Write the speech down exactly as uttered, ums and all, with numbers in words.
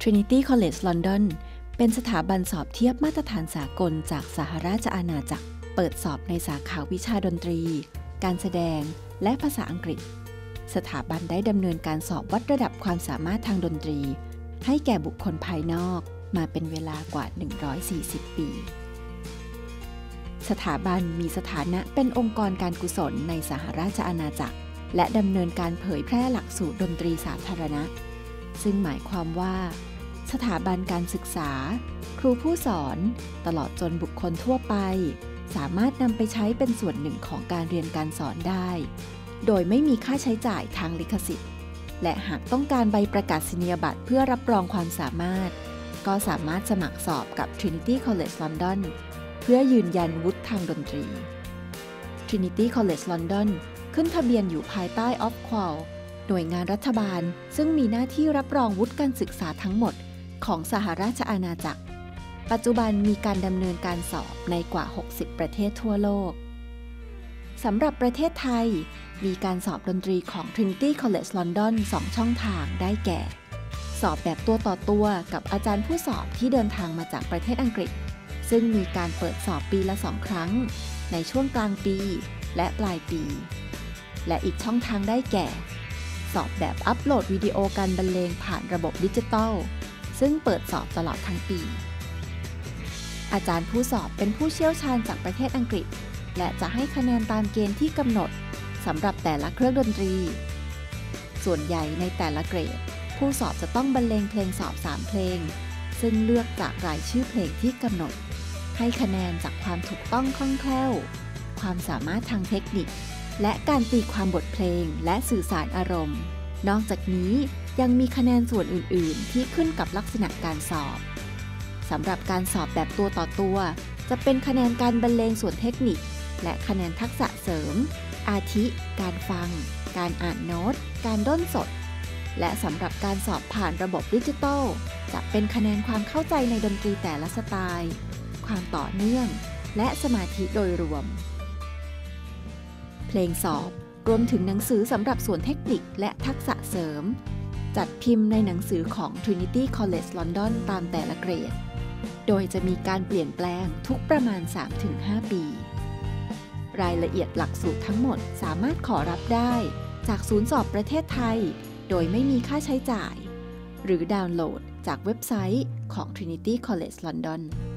Trinity College London เป็นสถาบันสอบเทียบมาตรฐานสากลจากสหราชอาณาจักรเปิดสอบในสาขาวิชาดนตรีการแสดงและภาษาอังกฤษสถาบันได้ดำเนินการสอบวัดระดับความสามารถทางดนตรีให้แก่บุคคลภายนอกมาเป็นเวลากว่าหนึ่งร้อยสี่สิบปีสถาบันมีสถานะเป็นองค์กรการกุศลในสหราชอาณาจักรและดำเนินการเผยแพร่หลักสูตรดนตรีสาธารณะซึ่งหมายความว่าสถาบันการศึกษาครูผู้สอนตลอดจนบุคคลทั่วไปสามารถนำไปใช้เป็นส่วนหนึ่งของการเรียนการสอนได้โดยไม่มีค่าใช้จ่ายทางลิขสิทธิ์และหากต้องการใบประกาศนียบัตรเพื่อรับรองความสามารถก็สามารถสมัครสอบกับ Trinity College London เพื่อยืนยันวุฒิทางดนตรี Trinity College London ขึ้นทะเบียนอยู่ภายใต้ Ofqual หน่วยงานรัฐบาลซึ่งมีหน้าที่รับรองวุฒิการศึกษาทั้งหมดของสหราชอาณาจักรปัจจุบันมีการดำเนินการสอบในกว่าหกสิบประเทศทั่วโลกสำหรับประเทศไทยมีการสอบดนตรีของ Trinity College London สองช่องทางได้แก่สอบแบบตัวต่อตัวกับอาจารย์ผู้สอบที่เดินทางมาจากประเทศอังกฤษซึ่งมีการเปิดสอบปีละสองครั้งในช่วงกลางปีและปลายปีและอีกช่องทางได้แก่สอบแบบอัปโหลดวิดีโอการบรรเลงผ่านระบบดิจิตอลซึ่งเปิดสอบตลอดทั้งปีอาจารย์ผู้สอบเป็นผู้เชี่ยวชาญจากประเทศอังกฤษและจะให้คะแนนตามเกณฑ์ที่กำหนดสำหรับแต่ละเครื่องดนตรีส่วนใหญ่ในแต่ละเกรดผู้สอบจะต้องบรรเลงเพลงสอบสามเพลงซึ่งเลือกจากรายชื่อเพลงที่กำหนดให้คะแนนจากความถูกต้องคล่องแคล่วความสามารถทางเทคนิคและการตีความบทเพลงและสื่อสารอารมณ์นอกจากนี้ยังมีคะแนนส่วนอื่นๆที่ขึ้นกับลักษณะการสอบสำหรับการสอบแบบตัวต่อตัวจะเป็นคะแนนการบรรเลงส่วนเทคนิคและคะแนนทักษะเสริมอาทิการฟังการอ่านโน้ตการด้นสดและสำหรับการสอบผ่านระบบดิจิตอลจะเป็นคะแนนความเข้าใจในดนตรีแต่ละสไตล์ความต่อเนื่องและสมาธิโดยรวมเพลงสอบรวมถึงหนังสือสำหรับส่วนเทคนิคและทักษะเสริมจัดพิมพ์ในหนังสือของ Trinity College London ตามแต่ละเกรดโดยจะมีการเปลี่ยนแปลงทุกประมาณ สามถึงห้า ปีรายละเอียดหลักสูตรทั้งหมดสามารถขอรับได้จากศูนย์สอบประเทศไทยโดยไม่มีค่าใช้จ่ายหรือดาวน์โหลดจากเว็บไซต์ของ Trinity College London